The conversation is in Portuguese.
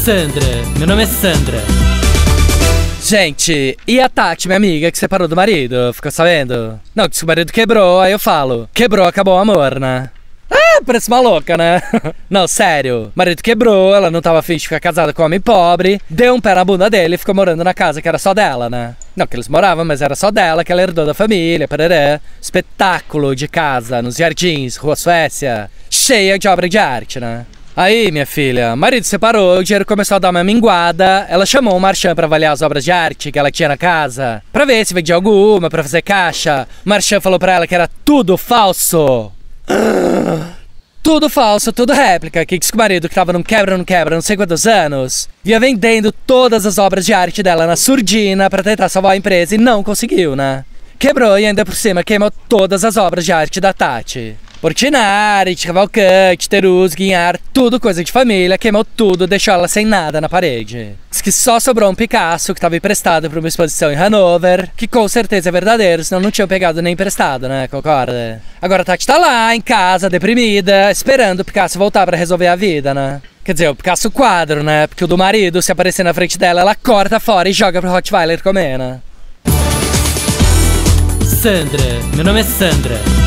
Sandra, meu nome é Sandra. Gente, e a Tati, minha amiga, que separou do marido? Ficou sabendo? Não, que se o marido quebrou, aí eu falo: quebrou, acabou o amor, né? Ah, parece uma louca, né? Não, sério. O marido quebrou, ela não tava afim de ficar casada com um homem pobre. Deu um pé na bunda dele e ficou morando na casa que era só dela, né? Não que eles moravam, mas era só dela, que ela herdou da família, parará. Espetáculo de casa, nos jardins, Rua Suécia. Cheia de obra de arte, né? Aí, minha filha, o marido separou, o dinheiro começou a dar uma minguada. Ela chamou o Marchand pra avaliar as obras de arte que ela tinha na casa, pra ver se vendia alguma, pra fazer caixa. O Marchand falou pra ela que era tudo falso. Tudo falso, tudo réplica. Que disse que o marido, que tava num quebra, não sei quantos anos, ia vendendo todas as obras de arte dela na surdina pra tentar salvar a empresa e não conseguiu, né? Quebrou e ainda por cima queimou todas as obras de arte da Tati. Portinari, Cavalcante, Teruz, Guinhar, tudo coisa de família, queimou tudo, deixou ela sem nada na parede. Diz que só sobrou um Picasso que estava emprestado para uma exposição em Hanover, que com certeza é verdadeiro, senão não tinham pegado nem emprestado, né? Concorda? Agora a Tati tá lá, em casa, deprimida, esperando o Picasso voltar para resolver a vida, né? Quer dizer, o Picasso quadro, né? Porque o do marido, se aparecer na frente dela, ela corta fora e joga pro Rottweiler comer, né? Sandra, meu nome é Sandra.